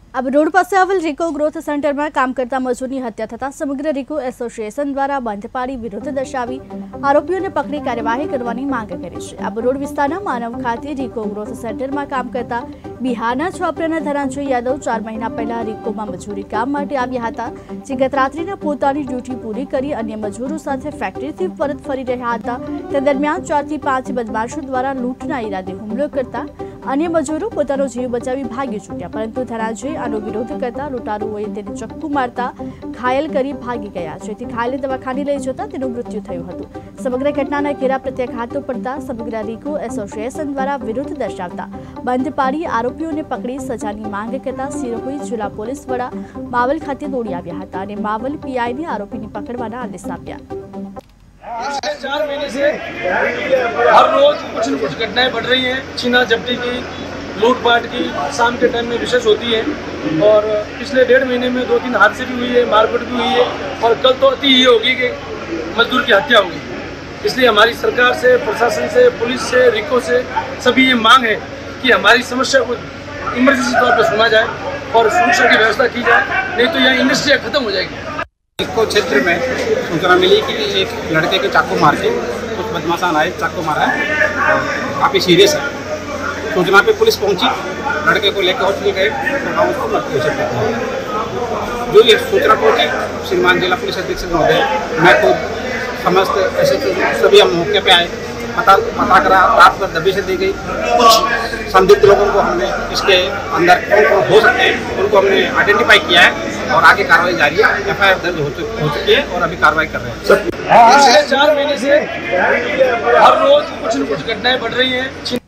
अब रोड પાસે આવેલ રિકો ગ્રોથ સેન્ટરમાં કામ કરતા મજૂરની હત્યા થતા સમગ્ર રિકો એસોસિએશન દ્વારા બંધ પાડી વિરોધ દર્શાવી આરોપીઓને પકડી કાર્યવાહી કરવાની માંગ કરી છે। अब રોડ વિસ્તારના માનવ ખાતે રિકો ગ્રોથ સેન્ટરમાં કામ કરતા બિહારના છોકરાના ધનંજય યાદવ 4 મહિના પહેલા રિકોમાં મજૂરી કામ માટે આવ્યા હતા, જે ગત રાત્રિના પોતાની ડ્યુટી પૂરી કરી અન્ય મજૂરો સાથે ફેક્ટરીથી પરત ફરી રહ્યા હતા। તે દરમિયાન 4 થી 5 બદમાશો દ્વારા લૂંટના ઈરાદે હુમલો કરતા अन्य मजूरो पोतानो जीव बचावी भागी छूट्या, परंतु धनंजय आनो विरोध करता लूंटारुओए तेने चक्कू मारता घायल करी भागी गया, जेथी घायलने दवाखाने लई जता तेनुं मृत्यु थयुं हतुं। समग्र घटनाना घेरा प्रत्याघातो पड़ता समग्र रिको एसोसिएशन द्वारा विरोध दर्शावता बंध पाड़ी आरोपीओने पकड़ी सजानी मांग करता सिरोही जिला पोलीस वड़ा मावल खाते दौड़ी आव्या हता अने मावल पीआई ने आरोपीने पकड़वाना आदेश आप्या। 4 महीने से हर रोज कुछ न कुछ घटनाएं बढ़ रही हैं। छीना झपटी की, लूटपाट की शाम के टाइम में विशेष होती है और पिछले 1.5 महीने में 2-3 हादसे भी हुई है, मारपीट भी हुई है और कल तो अति ये होगी कि मजदूर की हत्या होगी। इसलिए हमारी सरकार से, प्रशासन से, पुलिस से, रिको से सभी ये मांग है कि हमारी समस्या को इमरजेंसी तौर पर सुना जाए और सुरक्षा की व्यवस्था की जाए, नहीं तो यहाँ इंडस्ट्री खत्म हो जाएगी। इसको क्षेत्र में सूचना मिली कि एक लड़के के चाकू मार के कुछ बदमाशान आए, चाकू मारा है और काफ़ी सीरियस है। सूचना पे पुलिस पहुंची, लड़के को लेकर हॉस्पिटल गए तो हम उसको मृत्यु घोषित करते हैं। जो ये सूचना पहुंची, श्रीमान जिला पुलिस अधीक्षक महोदय, मैं खुद समस्त सभी हम मौके पे आए, पता करा, रात भर दबिश दी गई। संदिग्ध लोगों को हमने इसके अंदर कौन कौन हो सकते हैं उनको हमने आइडेंटिफाई किया है और आगे कार्रवाई जारी है। एफआईआर दर्ज हो चुकी है और अभी कार्रवाई कर रहे हैं। पिछले 4 महीने से हर रोज कुछ न कुछ घटनाएं बढ़ रही हैं।